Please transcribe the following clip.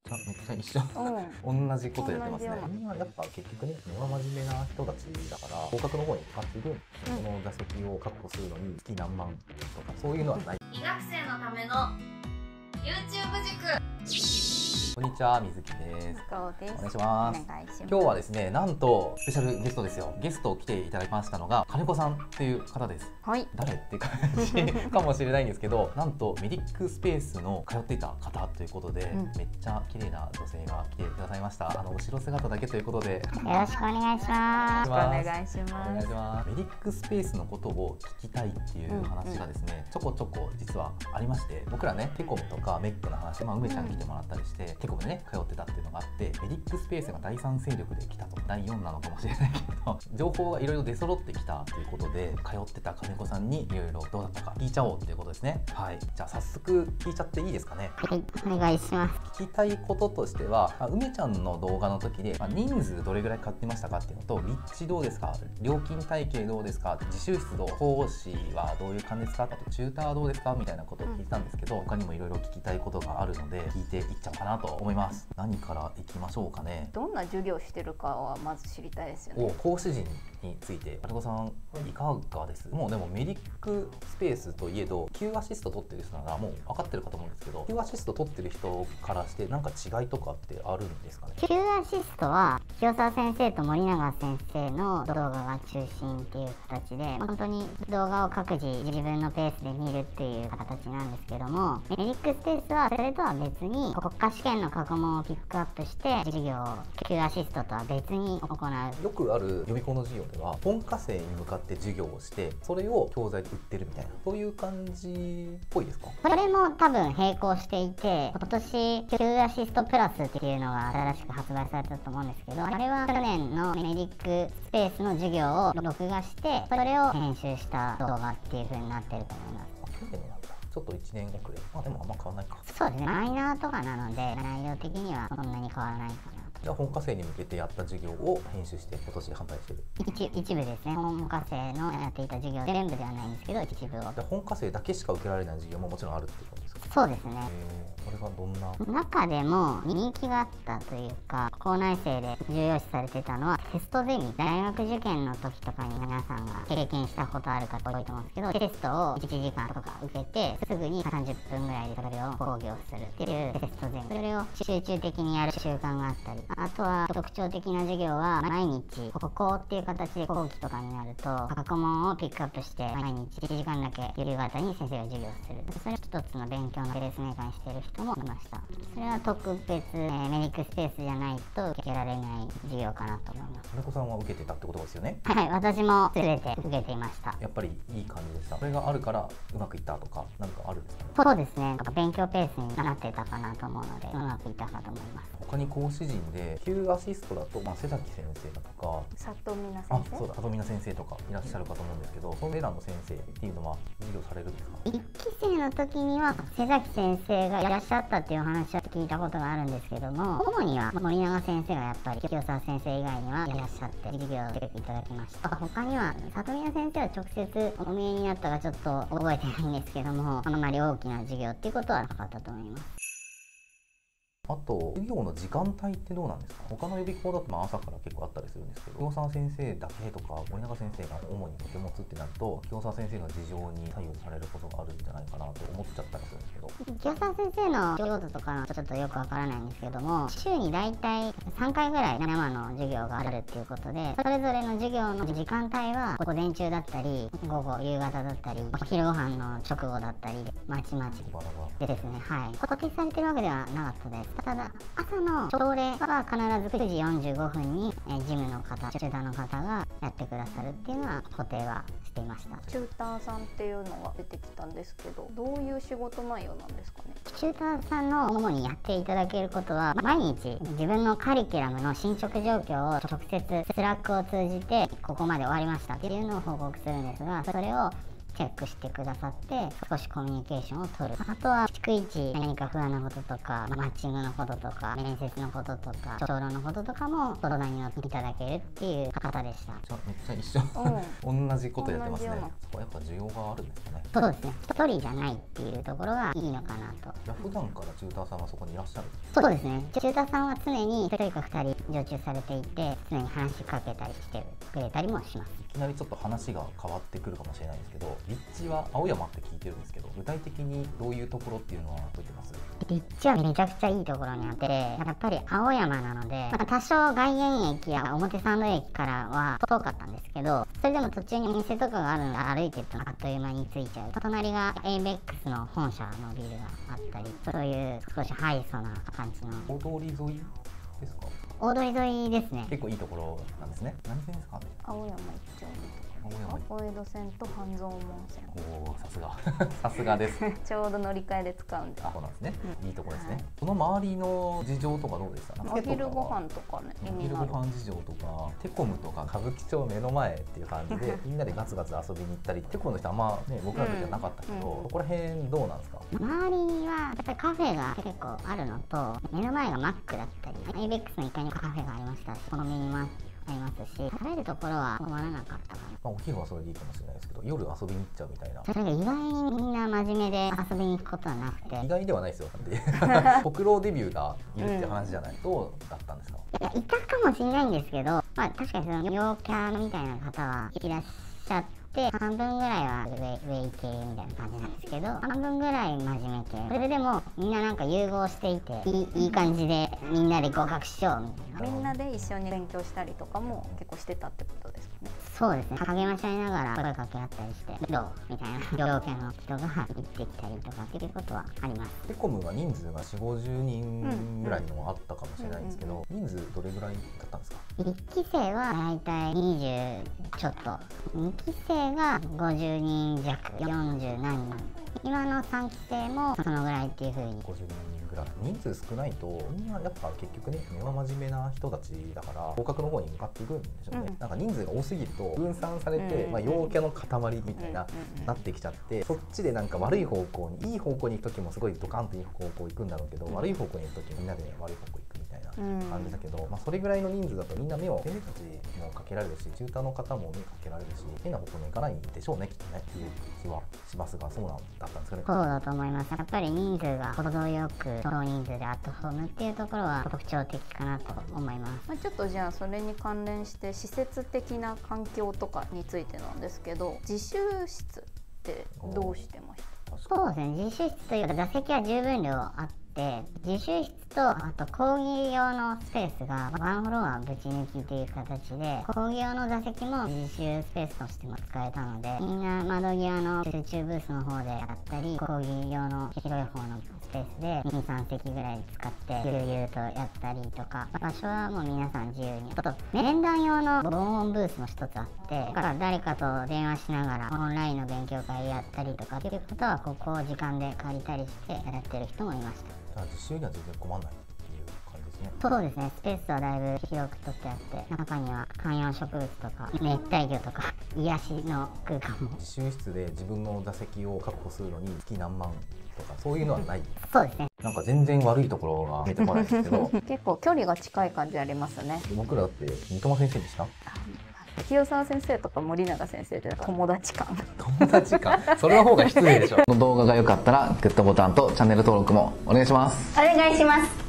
めっちゃ一緒同じことやってますね。みんなやっぱ結局ね、根は真面目な人たちだから合格の方に向かっているんですよ。その座席を確保するのに月何万とかそういうのはない。 医学生のための YouTube 塾。 こんにちは、水木です。 お願いします。今日はですね、なんとスペシャルゲストですよ。ゲストを来ていただきましたのが金子さんっていう方です。 はい。 誰って感じかもしれないんですけど、なんとメディックスペースの通っていた方ということで、めっちゃ綺麗な女性が来てくださいました。後ろ姿だけということで、 よろしくお願いします。 お願いします。メディックスペースのことを聞きたいっていう話がですね、ちょこちょこ実はありまして、僕らね、テコムとかメックの話、梅ちゃんに来てもらったりして、テコムでね、通ってたっていうのがあって、メディックスペースが第3勢力で来たと、第4なのかもしれないけど、情報がいろいろ出揃ってきたということで、通ってた金子さんにいろいろどうだったか聞いちゃおうっていうことですね。はい。じゃあ早速聞いちゃっていいですかね。 はい、お願いします。 聞きたいこととしては、梅ちゃんの動画の時で、人数どれぐらい買ってましたかっていうのと、立地どうですか、料金体系どうですか、自習室どう、講師はどういう感じですか、あとチューターはどうですかみたいなことを聞いたんですけど、他にもいろいろ聞きたいことがあるので聞いていっちゃおうかなと思います。何からいきましょうかね。 どんな授業してるかはまず知りたいですよね。 講師陣について金子さんいかがです？もうでもメディックスペースといえど Q アシスト取ってる人ならもう分かってるかと思うんですけど、 Q アシスト取ってる人からして何か違いとかってあるんですかね。 Q アシストは清澤先生と森永先生の動画が中心っていう形で、本当に動画を各自自分のペースで見るっていう形なんですけども、メディックスペースはそれとは別に国家試験の過去問をピックアップして授業を Q アシストとは別に行う。 よくある予備校の授業では本科生に向かって授業をしてそれを教材で売ってるみたいな、そういう感じっぽいですか？ それも多分並行していて、今年 Q アシストプラスっていうのが新しく発売されたと思うんですけど、あれは去年のメディックスペースの授業を録画してそれを編集した動画っていう風になってると思います。 去年なんだ。ちょっと1年遅れ。でもあんま変わらないか。 そうですね、マイナーとかなので内容的にはそんなに変わらないかな。 じゃあ本科生に向けてやった授業を編集して今年販売してる。 一部ですね。本科生のやっていた授業全部ではないんですけど一部を。 じゃあ本科生だけしか受けられない授業ももちろんあるってことですか？ そうですね。 これがどんな中でも人気があったというか、校内生で重要視されてたのはテストゼミ。大学受験の時とかに皆さんが経験したことある方多いと思うんですけど、テストを1時間とか受けてすぐに30分ぐらいでそれを講義をするっていうテストゼミ。それを集中的にやる習慣があったり、あとは特徴的な授業は毎日歩行っていう形で講義とかになると過去問をピックアップして毎日1時間だけ夕方に先生が授業する。それを一つの勉強のペースメーカーにしている人もいました。それは特別、メディックスペースじゃないと受けられない授業かなと思います。 金子さんは受けてたってことですよね。 はい、私も全て受けていました。 やっぱりいい感じでした。これがあるからうまくいったとか何かあるんですかね。 そうですね、勉強ペースになってたかなと思うのでうまくいったかと思います。 他に講師陣で Q アシストだと、瀬崎先生だとか佐藤美奈先生、 そうだ、佐藤美奈先生とかいらっしゃるかと思うんですけど、それらの先生っていうのは授業されるんですか ？1期生の時には瀬崎先生がいらっしゃったっていう話は聞いたことがあるんですけども、主には森永先生がやっぱり清澤先生以外にはいらっしゃって授業を受けていただきました。他には佐藤美奈先生は直接お見えになったかちょっと覚えてないんですけども、あまり大きな授業っていうことはなかったと思います。 あと授業の時間帯ってどうなんですか？他の予備校だと朝から結構あったりするんですけど、清澤先生だけとか森永先生が主に受け持つってなると清澤先生が事情に左右されることがあるんじゃないかなと思っちゃったりするんですけど、 清澤先生の仕事とかのちょっとよくわからないんですけども、週にだいたい3回ぐらい生の授業があるっていうことで、それぞれの授業の時間帯は午前中だったり午後夕方だったりお昼ご飯の直後だったりまちまちでですね、はい、固定されてるわけではなかったです。ただ朝の朝礼は必ず9時45分に事務の方、チューターの方がやってくださるっていうのは固定はしていました。 チューターさんっていうのが出てきたんですけど、どういう仕事内容なんですかね。 チューターさんの主にやっていただけることは、毎日自分のカリキュラムの進捗状況を直接スラックを通じてここまで終わりましたっていうのを報告するんですが、それをチェックしてくださって少しコミュニケーションを取る。あとは逐一何か不安なこととかマッチングのこととか面接のこととか長老のこととかも相談に乗っていただけるっていう方でした。 めっちゃ一緒同じことやってますね。そこはやっぱ需要があるんですかね。 そうですね、一人じゃないっていうところがいいのかなと。 じゃあ普段からチューターさんはそこにいらっしゃる？ そうですね、チューターさんは常に1人か2人常駐されていて常に話しかけたりしてくれたりもします。 いきなりちょっと話が変わってくるかもしれないんですけど、立地は青山って聞いてるんですけど、具体的にどういうところっていうのは覚えてます？ 立地はめちゃくちゃいいところにあって、やっぱり青山なので、多少外苑駅や表参道駅からは遠かったんですけど、それでも途中にお店とかがあるので歩いてるとあっという間に着いちゃう。隣が ABEX の本社のビルがあったり、そういう少しハイソな感じの。 大通り沿いですか？ 大通り沿いですね。 結構いいところなんですね。何線ですか？ 青山一丁目とか大江戸線と半蔵門線。 おお、さすがさすがですちょうど乗り換えで使うんで。 そうなんですね、いいところですね。その周りの事情とかどうでした？ お昼ご飯とかね、 お昼ご飯事情とか、テコムとか歌舞伎町目の前っていう感じでみんなでガツガツ遊びに行ったり、テコムの人あんまね僕らの時はなかったけど、そこら辺どうなんですか？ 周りにはやっぱりカフェが結構あるのと、目の前がマックだったり ABEX の1階にカフェがありましたし、コンビニもありますし、食べるところは困らなかったかな。 お昼はそれでいいかもしれないですけど、夜遊びに行っちゃうみたいな。 それが意外にみんな真面目で遊びに行くことはなくて。 意外ではないですよ北郎デビューがいるっていう話じゃない、どうだったんですか？ いや、いたかもしれないんですけど、確かにその陽キャみたいな方はいらっしゃって、半分ぐらいはウェイ系みたいな感じなんですけど、半分ぐらい真面目系。それでもみんななんか融合していて、いい感じでみんなで合格しようみたいな。 みんなで一緒に勉強したりとかも結構してたってことですかね。 そうですね、励まし合いながら声かけ合ったりして、どうみたいな陽キャの人が行ってきたりとかっていうことはあります。 テコムは人数が4、50人ぐらいのあったかもしれないんですけど、人数どれぐらいだったんですか ？1期生はだいたい20ちょっと、2期生が50人弱、40何人、今の3期生もそのぐらいっていう風に。 50人ぐらい。人数少ないとみんなやっぱ結局ね、根は真面目な人たちだから合格の方に向かっていくんでしょうね。なんか人数が多すぎると分散されて、陽キャの塊みたいな、なってきちゃって、そっちでなんか悪い方向に、いい方向に行く時もすごいドカンといい方向行くんだろうけど、悪い方向に行く時みんなで悪い方向行くみたいな感じだけど、それぐらいの人数だとみんな目を、先生たちもかけられるし、チューターの方も目かけられるし、変な方向に行かないんでしょうね、きっとねっていう気はしますが、そうなんだったんですかね。 そうだと思います。やっぱり人数が程よく少人数でアットホームっていうところは特徴的かなと思います。 ちょっとじゃあそれに関連して施設的な環境とかについてなんですけど、自習室ってどうしてました？ そうですね、自習室というか座席は十分量あって、自習室とあと講義用のスペースがワンフロアぶち抜きという形で、講義用の座席も自習スペースとしても使えたので、みんな窓際の集中ブースの方であったり、講義用の広い方のスペースで 2,3 席ぐらい使ってゆるゆるとやったりとか、場所はもう皆さん自由に。あと面談用の防音ブースも一つあって、だから誰かと電話しながらオンラインの勉強会やったりとかっていうことは、ここを時間で借りたりしてやってる人もいました。 実習には全然困らないっていう感じですね。 そうですね、スペースはだいぶ広く取ってあって、中には観葉植物とか熱帯魚とか癒しの空間も。 自習室で自分の座席を確保するのに月何万とかそういうのはないそうですね。 なんか全然悪いところが見えてこないですけど結構距離が近い感じありますね。 僕らだって三笘先生でした。 清澤先生とか森永先生で友達感友達感それの方が失礼でしょ。この動画が良かったらグッドボタンとチャンネル登録もお願いします。 お願いします。